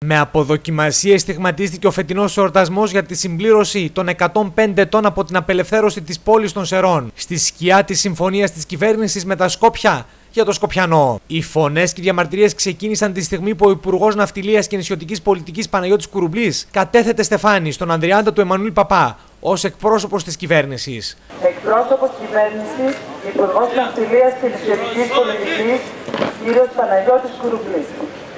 Με αποδοκιμασία στιγματίστηκε ο φετινός εορτασμός για τη συμπλήρωση των 105 ετών από την απελευθέρωση της πόλης των Σερών, στη σκιά της συμφωνίας της κυβέρνησης με τα Σκόπια για το Σκοπιανό. Οι φωνές και οι διαμαρτυρίες ξεκίνησαν τη στιγμή που ο Υπουργός Ναυτιλίας και Νησιωτικής Πολιτικής Παναγιώτης Κουρουμπλής κατέθετε στεφάνι στον Ανδριάντα του Εμμανουήλ Παπά ως εκπρόσωπος της κυβέρνησης. Εκπρόσωπος της κυβέρνησης, Υπουργός Ναυτιλίας και Νησιωτικής Πολιτικής, κ. Παναγιώτης Κουρουμπλής.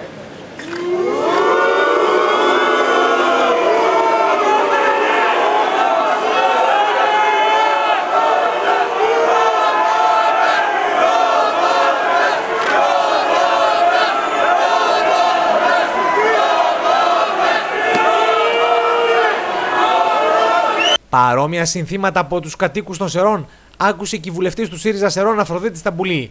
Παρόμοια συνθήματα από τους κατοίκους των Σερών άκουσε και η βουλευτής του ΣΥΡΙΖΑ Σερών Αφροδίτη Σταμπουλή.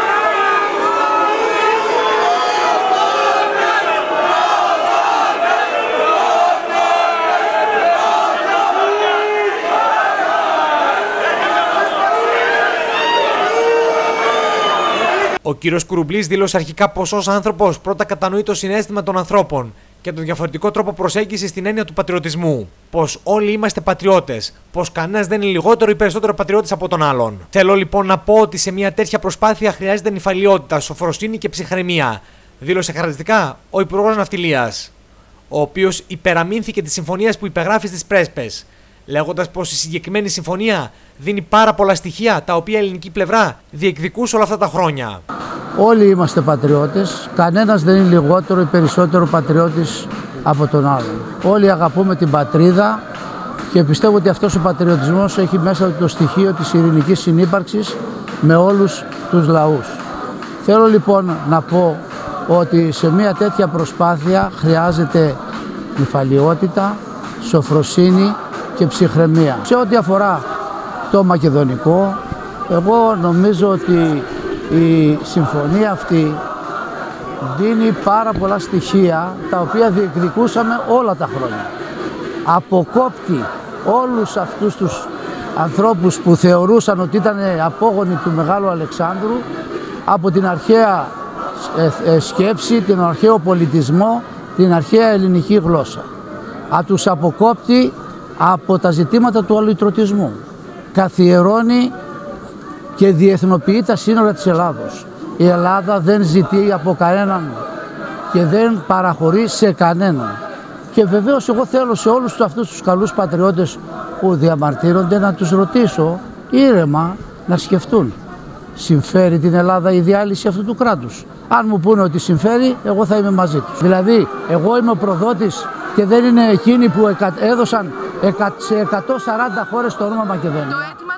Ο κύριος Κουρουμπλής δήλωσε αρχικά πως ως άνθρωπος πρώτα κατανοεί το συναίσθημα των ανθρώπων και τον διαφορετικό τρόπο προσέγγισης στην έννοια του πατριωτισμού. Πως όλοι είμαστε πατριώτες, πως κανένας δεν είναι λιγότερο ή περισσότερο πατριώτης από τον άλλον. Θέλω λοιπόν να πω ότι σε μια τέτοια προσπάθεια χρειάζεται νηφαλιότητα, σοφροσύνη και ψυχραιμία, δήλωσε χαρακτηριστικά ο Υπουργός Ναυτιλίας, ο οποίος υπεραμείνθηκε τη συμφωνία που υπεγράφει στις Πρέσπες, λέγοντας πως η συγκεκριμένη συμφωνία δίνει πάρα πολλά στοιχεία τα οποία η ελληνική πλευρά διεκδικούσε όλα αυτά τα χρόνια. Όλοι είμαστε πατριώτες, κανένας δεν είναι λιγότερο ή περισσότερο πατριώτης από τον άλλον. Όλοι αγαπούμε την πατρίδα και πιστεύω ότι αυτός ο πατριωτισμός έχει μέσα το στοιχείο της ειρηνικής συνύπαρξης με όλους τους λαούς. Θέλω λοιπόν να πω ότι σε μια τέτοια προσπάθεια χρειάζεται νηφαλιότητα, σοφροσύνη και ψυχραιμία. Σε ό,τι αφορά το μακεδονικό, εγώ νομίζω ότι η συμφωνία αυτή δίνει πάρα πολλά στοιχεία τα οποία διεκδικούσαμε όλα τα χρόνια. Αποκόπτει όλους αυτούς τους ανθρώπους που θεωρούσαν ότι ήταν απόγονοι του Μεγάλου Αλεξάνδρου από την αρχαία σκέψη, την αρχαίο πολιτισμό, την αρχαία ελληνική γλώσσα. Τους αποκόπτει από τα ζητήματα του αλυτρωτισμού. Καθιερώνει και διεθνοποιεί τα σύνορα της Ελλάδος. Η Ελλάδα δεν ζητεί από κανέναν και δεν παραχωρεί σε κανέναν. Και βεβαίως εγώ θέλω σε όλους αυτούς τους καλούς πατριώτες που διαμαρτύρονται να τους ρωτήσω ήρεμα να σκεφτούν. Συμφέρει την Ελλάδα η διάλυση αυτού του κράτους? Αν μου πούνε ότι συμφέρει, εγώ θα είμαι μαζί τους. Δηλαδή, εγώ είμαι ο προδότης και δεν είναι εκείνοι που έδωσαν σε 140 χώρες το όνομα Μακεδονία.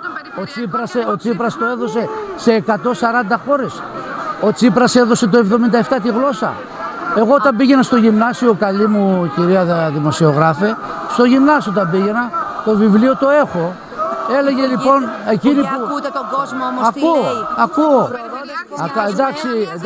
Ο Τσίπρας το έδωσε σε 140 χώρες. Ο Τσίπρας έδωσε το 77 τη γλώσσα. Εγώ όταν πήγαινα στο γυμνάσιο, καλή μου κυρία δημοσιογράφε, στο γυμνάσιο όταν πήγαινα, το βιβλίο το έχω. Έλεγε λοιπόν εκείνη που... Ακούτε τον κόσμο όμως τι λέει. Ακούω. Εντάξει.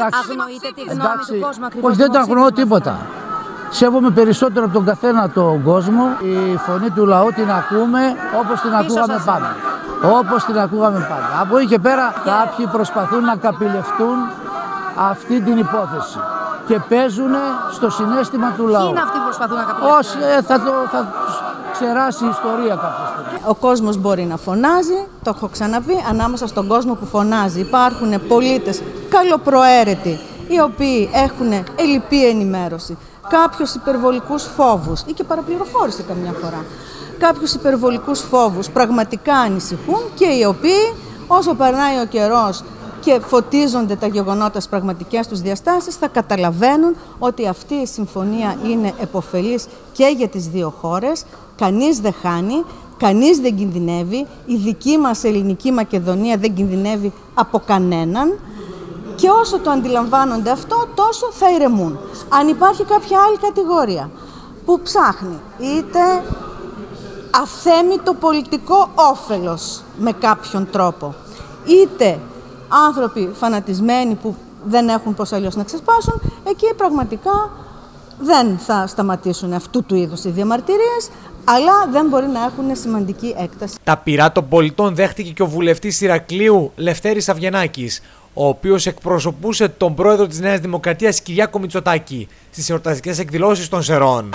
Όχι, δεν το αγνοώ τίποτα. Σέβομαι περισσότερο από τον καθένα τον κόσμο. Η φωνή του λαού την ακούμε όπως την ακούγαμε πάντα. Όπως την ακούγαμε πάντα. Από εκεί και πέρα κάποιοι προσπαθούν να καπηλευτούν αυτή την υπόθεση και παίζουν στο συναίσθημα του λαού. Ποιοι είναι αυτοί που προσπαθούν να καπηλευτούν? Θα ξεράσει η ιστορία κάποια στιγμή. Ο κόσμος μπορεί να φωνάζει, το έχω ξαναπεί, ανάμεσα στον κόσμο που φωνάζει υπάρχουν πολίτες καλοπροαίρετοι, οι οποίοι έχουν ελλειπή ενημέρωση, κάποιους υπερβολικούς φόβους ή και παραπληροφόρηση καμιά φορά. Κάποιους υπερβολικούς φόβους πραγματικά ανησυχούν και οι οποίοι όσο περνάει ο καιρός και φωτίζονται τα γεγονότα στις πραγματικές τους διαστάσεις θα καταλαβαίνουν ότι αυτή η συμφωνία είναι επωφελής και για τις δύο χώρες, κανείς δεν χάνει, κανείς δεν κινδυνεύει, η δική μας ελληνική Μακεδονία δεν κινδυνεύει από κανέναν και όσο το αντιλαμβάνονται αυτό τόσο θα ηρεμούν. Αν υπάρχει κάποια άλλη κατηγορία που ψάχνει είτε αθέμητο πολιτικό όφελος με κάποιον τρόπο, είτε άνθρωποι φανατισμένοι που δεν έχουν πώς αλλιώς να ξεσπάσουν, εκεί πραγματικά δεν θα σταματήσουν αυτού του είδους οι διαμαρτυρίες, αλλά δεν μπορεί να έχουν σημαντική έκταση. Τα πειρά των πολιτών δέχτηκε και ο βουλευτής Ηρακλείου Λευτέρης Αυγενάκης, ο οποίος εκπροσωπούσε τον πρόεδρο της Νέας Δημοκρατίας Κυριάκο Μητσοτάκη στις εορταστικές εκδηλώσεις των Σερών.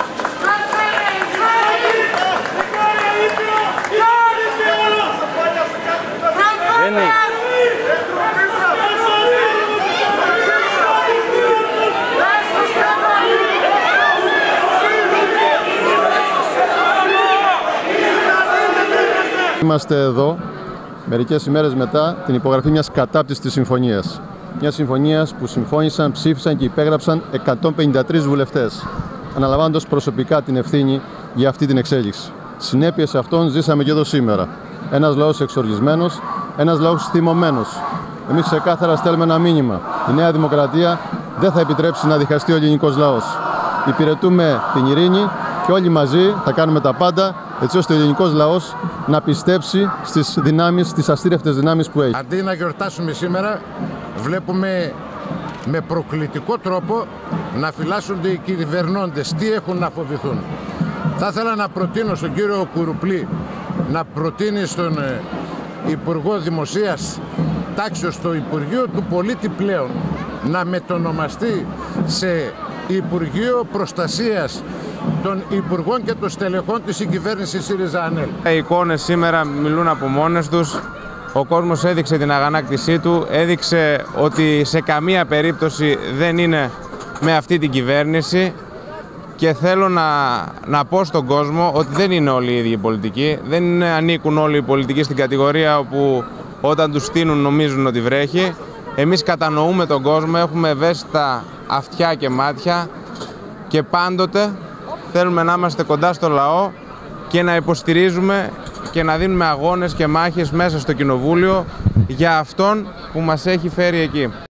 Είμαστε εδώ μερικές ημέρες μετά την υπογραφή μιας κατάπτυστης της συμφωνίας. Μια συμφωνίας που συμφώνησαν, ψήφισαν και υπέγραψαν 153 βουλευτές, αναλαμβάνοντας προσωπικά την ευθύνη για αυτή την εξέλιξη. Συνέπειες αυτών ζήσαμε και εδώ σήμερα. Ένας λαός εξοργισμένος, ένας λαός θυμωμένος. Εμείς ξεκάθαρα στέλνουμε ένα μήνυμα. Η Νέα Δημοκρατία δεν θα επιτρέψει να διχαστεί ο ελληνικός λαός. Υπηρετούμε την ειρήνη και όλοι μαζί θα κάνουμε τα πάντα έτσι ώστε ο ελληνικός λαός να πιστέψει στις δυνάμεις, στις αστήρευτες δυνάμεις που έχει. Αντί να γιορτάσουμε σήμερα, βλέπουμε με προκλητικό τρόπο να φυλάσσονται οι κυβερνώντες. Τι έχουν να φοβηθούν. Θα ήθελα να προτείνω στον κύριο Κουρουπλή να προτείνει στον Υπουργό Δημοσίας Τάξεως στο Υπουργείο του Πολίτη πλέον να μετονομαστεί σε Υπουργείο Προστασίας των Υπουργών και των στελεχών της συγκυβέρνησης ΣΥΡΙΖΑ-ΑΝΕΛ. Οι εικόνες σήμερα μιλούν από μόνες τους. Ο κόσμος έδειξε την αγανάκτησή του, έδειξε ότι σε καμία περίπτωση δεν είναι με αυτή την κυβέρνηση και θέλω να πω στον κόσμο ότι δεν είναι όλοι οι ίδιοι οι πολιτικοί, δεν ανήκουν όλοι οι πολιτικοί στην κατηγορία όπου όταν τους στείνουν νομίζουν ότι βρέχει. Εμείς κατανοούμε τον κόσμο, έχουμε ευαίσθητα αυτιά και μάτια και πάντοτε θέλουμε να είμαστε κοντά στο λαό και να υποστηρίζουμε και να δίνουμε αγώνες και μάχες μέσα στο Κοινοβούλιο για αυτόν που μας έχει φέρει εκεί.